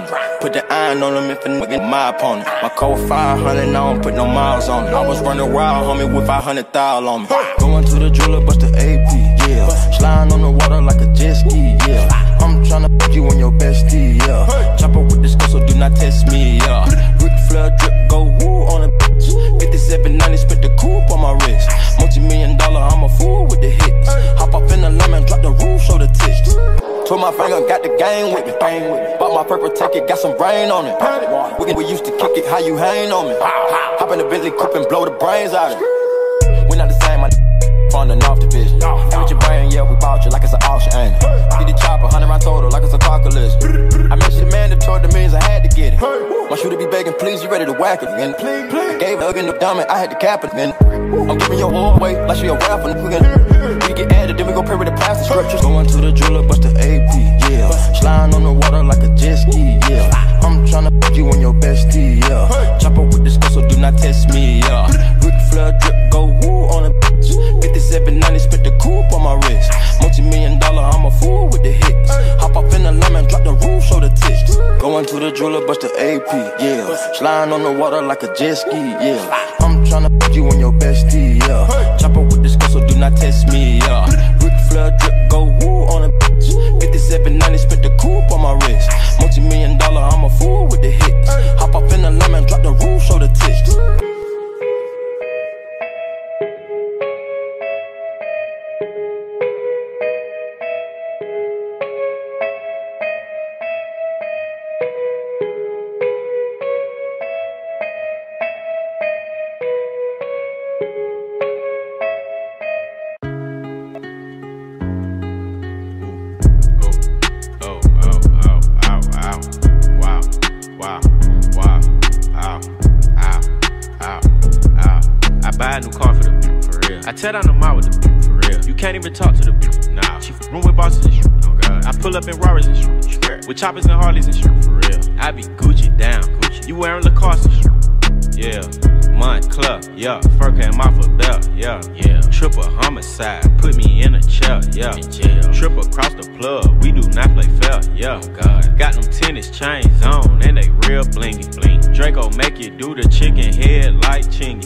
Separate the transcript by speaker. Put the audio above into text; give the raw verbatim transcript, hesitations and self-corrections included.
Speaker 1: Put the iron on them if a nigga my opponent. My code five hundred, I don't put no miles on it. I was running wild, homie, with five hundred thousand on me. Going to the jeweler, bust the A P, yeah. Sliding on the water like a jet ski, yeah. I'm tryna put you on your bestie, yeah. Chopper with this girl, so do not test me, yeah. Ric Flair drip, go woo on a bitch. fifty-seven ninety, spent the coupe on my wrist. Multi-million dollar, I'm a fool with the hits. Hop off in the lemon, drop the roof, show the tits. Told my finger, got the game with me. Bought my purple ticket, got some rain on it. We, we used to kick it, how you hang on me. Hop in the Bentley coupe and blow the brains out of it. We not the same, my on the North Division. And with your brain, yeah, we bought you like it's an auction, ain't it? Get the chopper, hundred round total, like it's a apocalypse. I mentioned the man that told the millions I had to get it. My shooter be begging, please, you ready to whack it, man? I gave a hug in the dummy, I had to cap it, man. I'm giving your whole way, like she a rapper, nigga. We get added, then we go pray with the plastic scriptures. Going to the jeweler, bust the A P, yeah. Sliding on the water like a jet ski, yeah. I'm tryna put you on your bestie, yeah. Chopper with this girl, so do not test me, yeah. Ric Flair drip, go woo on a bitch. fifty-seven ninety, spent the coupe on my wrist. Multi-million dollar, I'm a fool with the hits. Hop off in the lemon, drop the roof, show the tits. Going to the jeweler, bust the A P, yeah. Sliding on the water like a jet ski, yeah. I'm tryna put you on your bestie, yeah. Chopper with this girl, so do not test me, yeah. Ric Flair drip, go woo on a bitch. fifty-seven ninety, spent the coupe on my wrist. Multi-million dollar, I'm a fool with the hits. Hop off in the lemon, drop the roof, show the tits.
Speaker 2: Buy a new car for the bitch, for real. I tear down the mall with the bitch, for real. You can't even talk to the bitch, nah. She room with bosses and shit, oh god. I pull up in Rarers and shit, with choppers and Harleys and shit, for real. I be Gucci down, Gucci. You wearing Lacoste and shit, yeah. Montclair, yeah. Fur came off a belt, yeah, yeah. Triple homicide, put me in a chair, yeah. In jail. Triple across the plug, we do not play fair, yeah. Oh god. Got them tennis chains on and they real blingy, bling. Draco make you do the chicken head like chingy.